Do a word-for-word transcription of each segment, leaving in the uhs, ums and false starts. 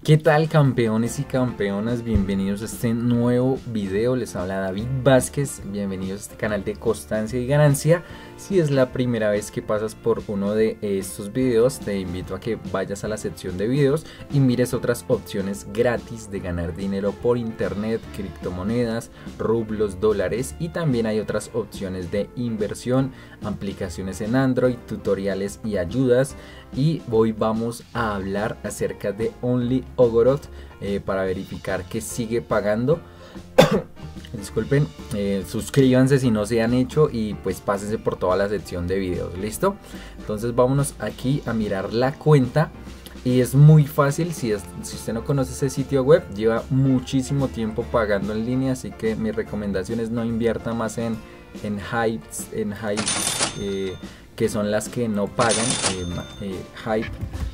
¿Qué tal, campeones y campeonas? Bienvenidos a este nuevo video. Les habla David Vázquez. Bienvenidos a este canal de Constancia y Ganancia. Si es la primera vez que pasas por uno de estos videos, te invito a que vayas a la sección de videos y mires otras opciones gratis de ganar dinero por internet, criptomonedas, rublos, dólares, y también hay otras opciones de inversión, aplicaciones en Android, tutoriales y ayudas. Y hoy vamos a hablar acerca de Only Ogoroth eh, para verificar que sigue pagando. Disculpen, eh, suscríbanse si no se han hecho y pues pásense por toda la sección de videos. ¿Listo? Entonces vámonos aquí a mirar la cuenta. Y es muy fácil. Si, es, si usted no conoce ese sitio web, lleva muchísimo tiempo pagando en línea, así que mi recomendación es no invierta más en, en hypes, en hypes eh, que son las que no pagan, eh, eh, hype,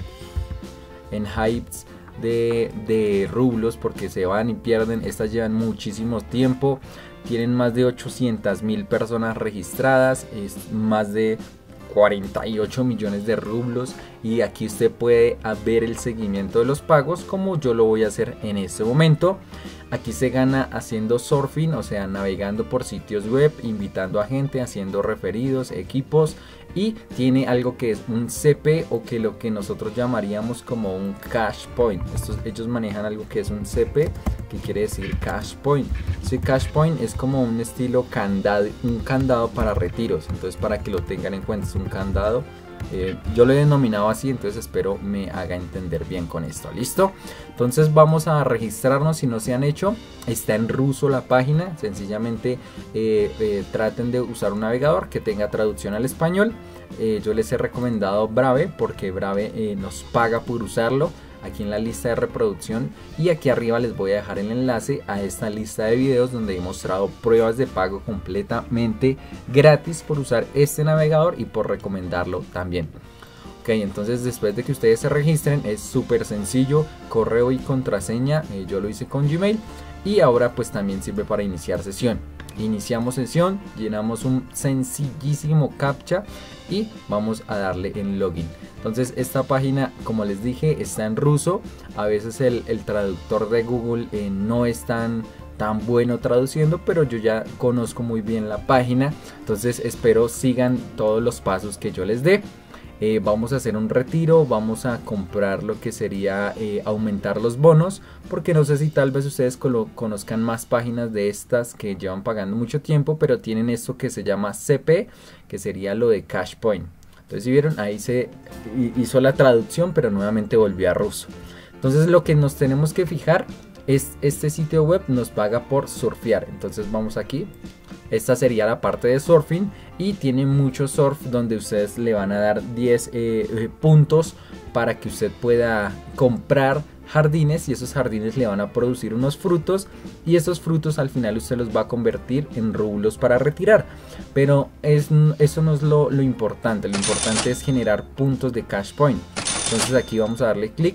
en hypes de, de rublos, porque se van y pierden. Estas llevan muchísimo tiempo, tienen más de ochocientas mil personas registradas, es más de cuarenta y ocho millones de rublos, y aquí usted puede ver el seguimiento de los pagos como yo lo voy a hacer en este momento. Aquí se gana haciendo surfing, o sea, navegando por sitios web, invitando a gente, haciendo referidos, equipos, y tiene algo que es un C P, o que lo que nosotros llamaríamos como un cash point. Estos, ellos manejan algo que es un C P, que quiere decir cash point. Ese cash point es como un estilo candado, un candado para retiros. Entonces, para que lo tengan en cuenta, es un candado. Eh, yo lo he denominado así, entonces espero me haga entender bien con esto. ¿Listo? Entonces vamos a registrarnos si no se han hecho. Está en ruso la página. Sencillamente eh, eh, traten de usar un navegador que tenga traducción al español. eh, Yo les he recomendado Brave, porque Brave eh, nos paga por usarlo. Aquí en la lista de reproducción, y aquí arriba les voy a dejar el enlace a esta lista de videos donde he mostrado pruebas de pago completamente gratis por usar este navegador y por recomendarlo también. Ok, entonces después de que ustedes se registren es súper sencillo, correo y contraseña. eh, yo lo hice con Gmail, y ahora pues también sirve para iniciar sesión. Iniciamos sesión, llenamos un sencillísimo captcha y vamos a darle en login. Entonces esta página, como les dije, está en ruso. A veces el, el traductor de Google eh, no es tan, tan bueno traduciendo, pero yo ya conozco muy bien la página. Entonces espero sigan todos los pasos que yo les dé. Eh, vamos a hacer un retiro, vamos a comprar lo que sería eh, aumentar los bonos, porque no sé si tal vez ustedes conozcan más páginas de estas que llevan pagando mucho tiempo, pero tienen esto que se llama C P, que sería lo de cash point. Entonces, si vieron, ahí se hizo la traducción, pero nuevamente volvió a ruso. Entonces lo que nos tenemos que fijar es este sitio web nos paga por surfear. Entonces vamos aquí. Esta sería la parte de surfing, y tiene mucho surf donde ustedes le van a dar diez eh, puntos para que usted pueda comprar jardines, y esos jardines le van a producir unos frutos, y esos frutos al final usted los va a convertir en rublos para retirar. Pero es, eso no es lo, lo importante. Lo importante es generar puntos de cash point. Entonces aquí vamos a darle clic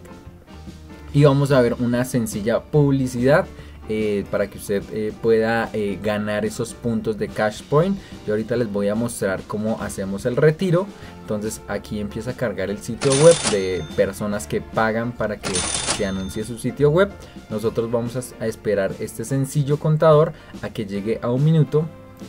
y vamos a ver una sencilla publicidad Eh, para que usted eh, pueda eh, ganar esos puntos de cash point. Yo ahorita les voy a mostrar cómo hacemos el retiro. Entonces aquí empieza a cargar el sitio web de personas que pagan para que se anuncie su sitio web. Nosotros vamos a, a esperar este sencillo contador a que llegue a un minuto,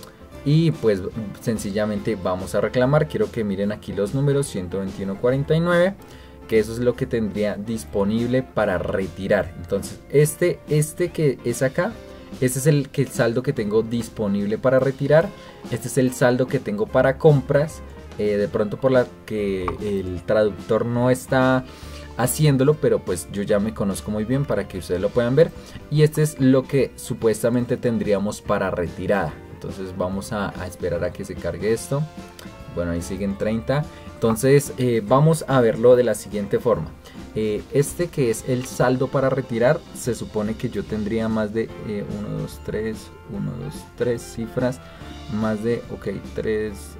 y pues sencillamente vamos a reclamar. Quiero que miren aquí los números: ciento veintiuno cuarenta y nueve, que eso es lo que tendría disponible para retirar. Entonces este, este que es acá, este es el, que el saldo que tengo disponible para retirar. Este es el saldo que tengo para compras. Eh, de pronto por la que el traductor no está haciéndolo, pero pues yo ya me conozco muy bien para que ustedes lo puedan ver. Y este es lo que supuestamente tendríamos para retirada. Entonces vamos a, a esperar a que se cargue esto. Bueno, ahí siguen treinta. Entonces eh, vamos a verlo de la siguiente forma. Eh, este que es el saldo para retirar, se supone que yo tendría más de uno, dos, tres, uno, dos, tres cifras, más de, ok, tres,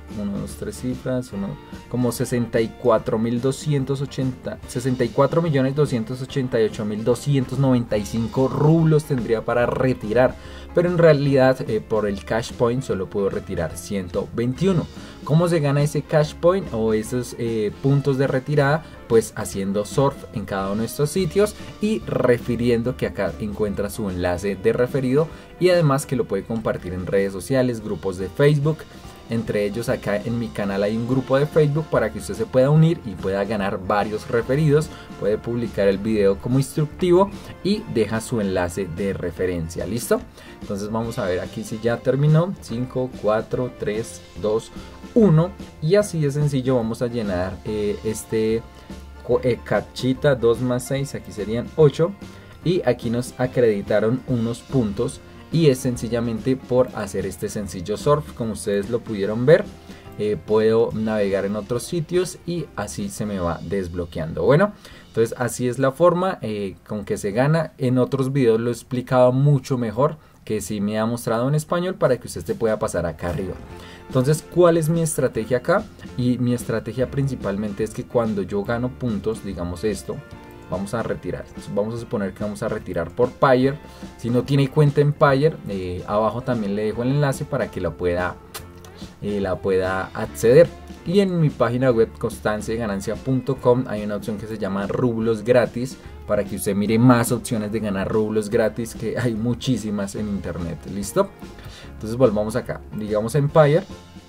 uno, dos, tres cifras, uno, como sesenta y cuatro mil doscientos ochenta, sesenta y cuatro millones doscientos ochenta y ocho mil doscientos noventa y cinco rublos tendría para retirar, pero en realidad eh, por el cash point solo puedo retirar ciento veintiuno. ¿Cómo se gana ese cash point o esos eh, puntos de retirada? Pues haciendo surf en cada uno de estos sitios y refiriendo, que acá encuentra su enlace de referido, y además que lo puede compartir en redes sociales, grupos de Facebook. Entre ellos acá en mi canal hay un grupo de Facebook para que usted se pueda unir y pueda ganar varios referidos. Puede publicar el video como instructivo y deja su enlace de referencia. ¿Listo? Entonces vamos a ver aquí si ya terminó. cinco, cuatro, tres, dos, uno. Y así de sencillo vamos a llenar eh, este eh, captchita. Dos más seis, aquí serían ocho. Y aquí nos acreditaron unos puntos. Y es sencillamente por hacer este sencillo surf, como ustedes lo pudieron ver. Eh, puedo navegar en otros sitios y así se me va desbloqueando. Bueno, entonces así es la forma eh, con que se gana. En otros videos lo he explicado mucho mejor, que sí me ha mostrado en español, para que usted se pueda pasar acá arriba. Entonces, ¿cuál es mi estrategia acá? Y mi estrategia principalmente es que cuando yo gano puntos, digamos esto, vamos a retirar, vamos a suponer que vamos a retirar por Payeer. Si no tiene cuenta en Payeer, eh, abajo también le dejo el enlace para que la pueda, eh, la pueda acceder. Y en mi página web constancia y ganancia punto com hay una opción que se llama rublos gratis, para que usted mire más opciones de ganar rublos gratis, que hay muchísimas en internet. ¿Listo? Entonces volvamos acá, digamos en Payeer,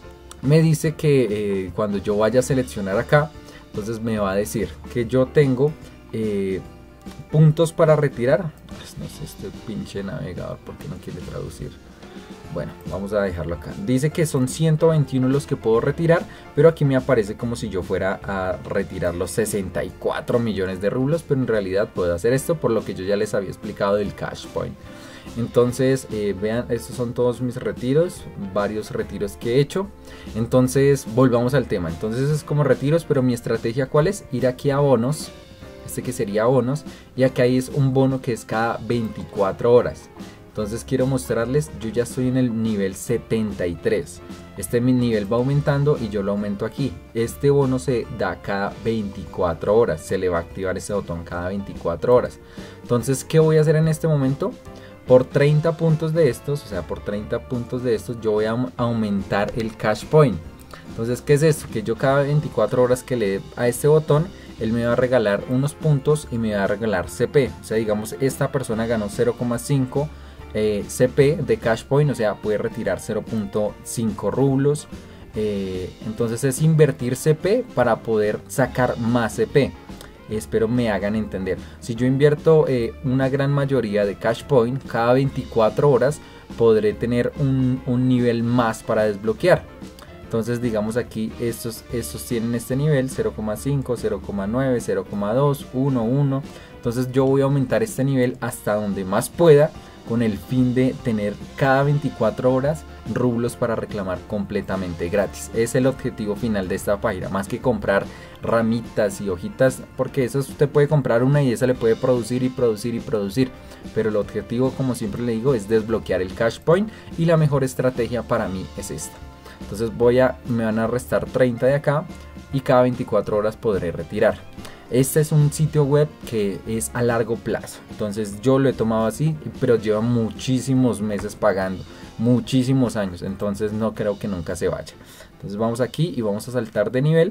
me dice que eh, cuando yo vaya a seleccionar acá, entonces me va a decir que yo tengo Eh, puntos para retirar. Pues no sé, este pinche navegador porque no quiere traducir. Bueno, vamos a dejarlo acá. Dice que son ciento veintiuno los que puedo retirar, pero aquí me aparece como si yo fuera a retirar los sesenta y cuatro millones de rublos, pero en realidad puedo hacer esto por lo que yo ya les había explicado del cash point. Entonces eh, vean, estos son todos mis retiros, varios retiros que he hecho. Entonces volvamos al tema. Entonces es como retiros, pero mi estrategia ¿cuál es? Ir aquí a bonos, este que sería bonos, y acá hay es un bono que es cada veinticuatro horas. Entonces quiero mostrarles, yo ya estoy en el nivel setenta y tres, este mi nivel va aumentando y yo lo aumento aquí. Este bono se da cada veinticuatro horas, se le va a activar ese botón cada veinticuatro horas. Entonces, ¿qué voy a hacer en este momento? Por treinta puntos de estos, o sea, por treinta puntos de estos yo voy a aumentar el cash point. Entonces, ¿qué es esto? Que yo cada veinticuatro horas que le dé a este botón, él me va a regalar unos puntos y me va a regalar C P. O sea, digamos, esta persona ganó cero coma cinco eh, C P de cash point, o sea, puede retirar cero punto cinco rublos. Eh, entonces es invertir C P para poder sacar más C P. Espero me hagan entender. Si yo invierto eh, una gran mayoría de cash point cada veinticuatro horas, podré tener un, un nivel más para desbloquear. Entonces digamos aquí estos, estos tienen este nivel cero coma cinco, cero coma nueve, cero coma dos, uno, uno. Entonces yo voy a aumentar este nivel hasta donde más pueda, con el fin de tener cada veinticuatro horas rublos para reclamar completamente gratis. Es el objetivo final de esta página, más que comprar ramitas y hojitas, porque eso usted puede comprar una y esa le puede producir y producir y producir, pero el objetivo, como siempre le digo, es desbloquear el cash point, y la mejor estrategia para mí es esta. Entonces voy a, me van a restar treinta de acá y cada veinticuatro horas podré retirar. Este es un sitio web que es a largo plazo, entonces yo lo he tomado así, pero lleva muchísimos meses pagando, muchísimos años, entonces no creo que nunca se vaya. Entonces vamos aquí y vamos a saltar de nivel,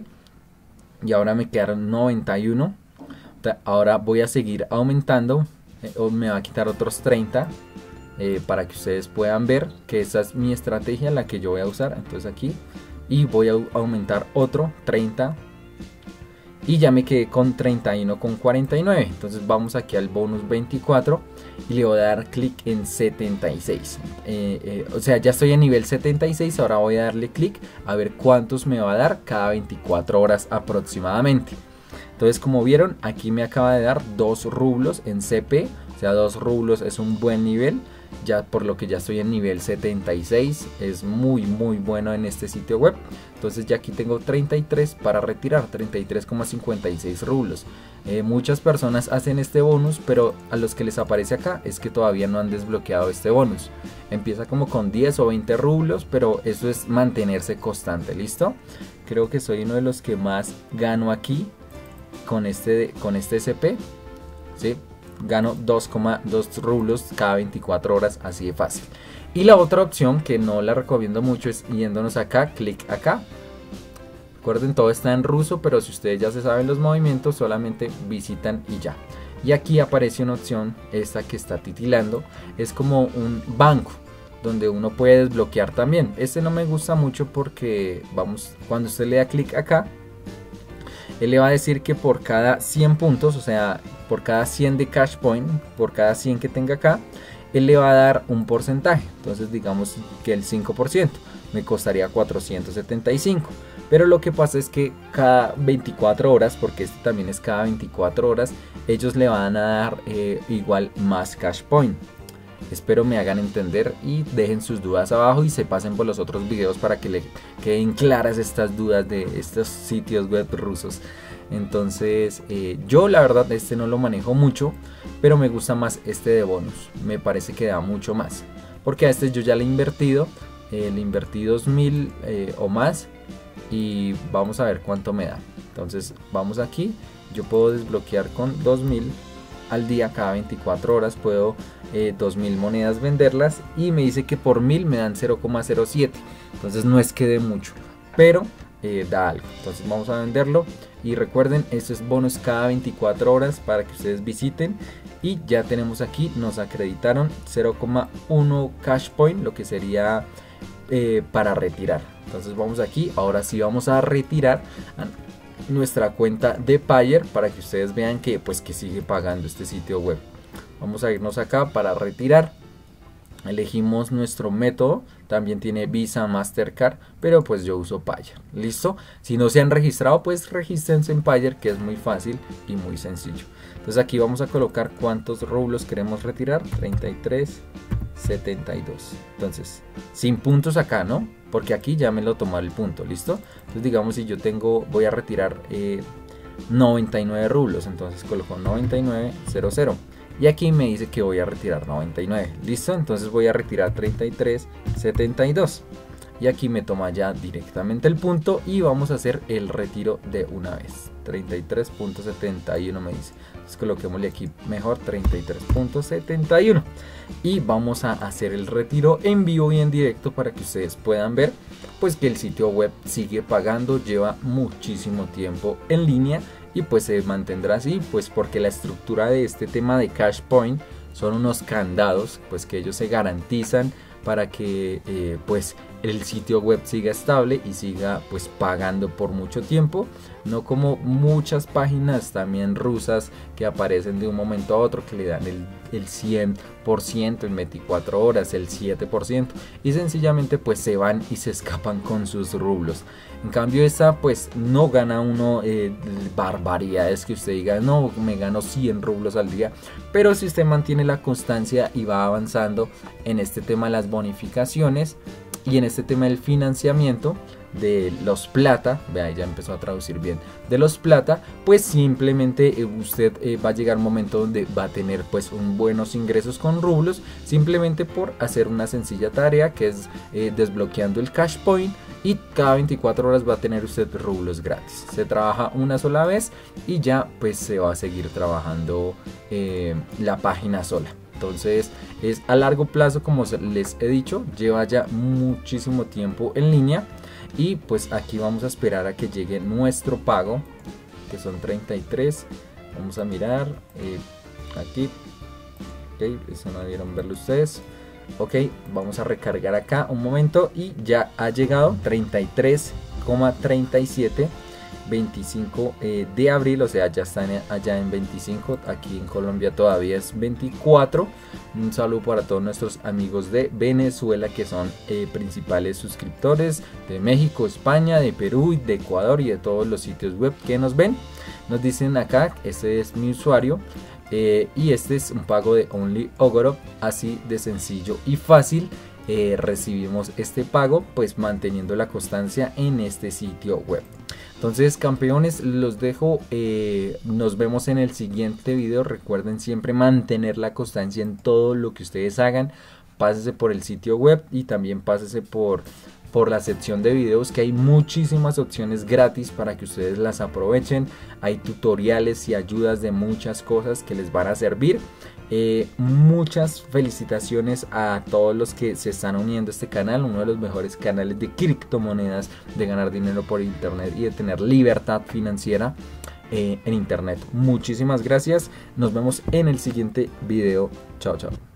y ahora me quedaron noventa y uno. Ahora voy a seguir aumentando, eh, o me va a quitar otros treinta. Eh, para que ustedes puedan ver que esa es mi estrategia, la que yo voy a usar. Entonces aquí, y voy a aumentar otro treinta, y ya me quedé con treinta y uno con cuarenta y nueve. Entonces vamos aquí al bonus veinticuatro y le voy a dar clic en setenta y seis. eh, eh, o sea, ya estoy en nivel setenta y seis. Ahora voy a darle clic a ver cuántos me va a dar cada veinticuatro horas aproximadamente. Entonces, como vieron, aquí me acaba de dar dos rublos en C P, o sea, dos rublos es un buen nivel. ya por lo que ya estoy en nivel setenta y seis, es muy muy bueno en este sitio web. Entonces ya aquí tengo treinta y tres para retirar, treinta y tres coma cincuenta y seis rublos. Eh, muchas personas hacen este bonus, pero a los que les aparece acá es que todavía no han desbloqueado este bonus. Empieza como con diez o veinte rublos, pero eso es mantenerse constante, ¿listo? Creo que soy uno de los que más gano aquí con este, con este S P, ¿sí? Gano dos coma dos rublos cada veinticuatro horas, así de fácil. Y la otra opción que no la recomiendo mucho es yéndonos acá, clic acá. Recuerden, todo está en ruso, pero si ustedes ya se saben los movimientos, solamente visitan y ya. Y aquí aparece una opción, esta que está titilando, es como un banco donde uno puede desbloquear también. Este no me gusta mucho porque, vamos, cuando usted le da clic acá, él le va a decir que por cada cien puntos, o sea, por cada cien de cash point, por cada cien que tenga acá, él le va a dar un porcentaje. Entonces digamos que el cinco por ciento me costaría cuatrocientos setenta y cinco. Pero lo que pasa es que cada veinticuatro horas, porque este también es cada veinticuatro horas, ellos le van a dar eh, igual más cash point. Espero me hagan entender y dejen sus dudas abajo y se pasen por los otros videos para que le queden claras estas dudas de estos sitios web rusos. Entonces eh, yo la verdad este no lo manejo mucho, pero me gusta más este de bonus. Me parece que da mucho más, porque a este yo ya le he invertido, eh, le invertí dos mil eh, o más, y vamos a ver cuánto me da. Entonces vamos aquí, yo puedo desbloquear con dos mil al día, cada veinticuatro horas puedo eh, dos mil monedas venderlas, y me dice que por mil me dan cero coma cero siete. Entonces no es que dé mucho, pero eh, da algo. Entonces vamos a venderlo, y recuerden, esto es bonus cada veinticuatro horas para que ustedes visiten. Y ya tenemos aquí, nos acreditaron cero coma uno cash point, lo que sería eh, para retirar. Entonces vamos aquí, ahora sí vamos a retirar nuestra cuenta de Payeer para que ustedes vean que pues que sigue pagando este sitio web. Vamos a irnos acá para retirar, elegimos nuestro método, también tiene Visa, Mastercard, pero pues yo uso Payeer. Listo, si no se han registrado, pues regístrense en Payeer, que es muy fácil y muy sencillo. Entonces aquí vamos a colocar cuántos rublos queremos retirar, treinta y tres setenta y dos. Entonces sin puntos acá, ¿no? Porque aquí ya me lo tomó el punto, ¿listo? Entonces digamos, si yo tengo, voy a retirar eh, noventa y nueve rublos, entonces coloco noventa y nueve cero cero, y aquí me dice que voy a retirar noventa y nueve, ¿listo? Entonces voy a retirar treinta y tres setenta y dos, y aquí me toma ya directamente el punto, y vamos a hacer el retiro de una vez. Treinta y tres punto setenta y uno me dice, entonces coloquémosle aquí mejor treinta y tres punto setenta y uno, y vamos a hacer el retiro en vivo y en directo para que ustedes puedan ver pues que el sitio web sigue pagando, lleva muchísimo tiempo en línea, y pues se mantendrá así, pues porque la estructura de este tema de cash point son unos candados pues que ellos se garantizan para que eh, pues el sitio web siga estable y siga pues pagando por mucho tiempo, no como muchas páginas también rusas que aparecen de un momento a otro, que le dan el, el cien por ciento en veinticuatro horas, el siete por ciento, y sencillamente pues se van y se escapan con sus rublos. En cambio esta pues no gana uno eh, barbaridades que usted diga, no, me gano cien rublos al día, pero si usted mantiene la constancia y va avanzando en este tema de las bonificaciones y en este tema del financiamiento de los plata, vea, ya empezó a traducir bien, de los plata, pues simplemente eh, usted eh, va a llegar un momento donde va a tener pues un buenos ingresos con rublos, simplemente por hacer una sencilla tarea que es eh, desbloqueando el cash point, y cada veinticuatro horas va a tener usted rublos gratis. Se trabaja una sola vez y ya pues se va a seguir trabajando eh, la página sola. Entonces es a largo plazo, como les he dicho, lleva ya muchísimo tiempo en línea, y pues aquí vamos a esperar a que llegue nuestro pago, que son treinta y tres. Vamos a mirar eh, aquí, ok, eso no debieron verlo ustedes. Ok, vamos a recargar acá un momento, y ya ha llegado treinta y tres coma treinta y siete, veinticinco eh, de abril, o sea ya están allá en veinticinco, aquí en Colombia todavía es veinticuatro. Un saludo para todos nuestros amigos de Venezuela, que son eh, principales suscriptores, de México, España, de Perú, de Ecuador y de todos los sitios web que nos ven. Nos dicen acá, este es mi usuario, eh, y este es un pago de OnlyOgoro, así de sencillo y fácil. Eh, recibimos este pago pues manteniendo la constancia en este sitio web. Entonces, campeones, los dejo, eh, nos vemos en el siguiente video. Recuerden siempre mantener la constancia en todo lo que ustedes hagan. Pásese por el sitio web y también pásese por, por la sección de videos, que hay muchísimas opciones gratis para que ustedes las aprovechen. Hay tutoriales y ayudas de muchas cosas que les van a servir. Eh, muchas felicitaciones a todos los que se están uniendo a este canal, uno de los mejores canales de criptomonedas, de ganar dinero por internet y de tener libertad financiera eh, en internet. Muchísimas gracias, nos vemos en el siguiente video. Chao, chao.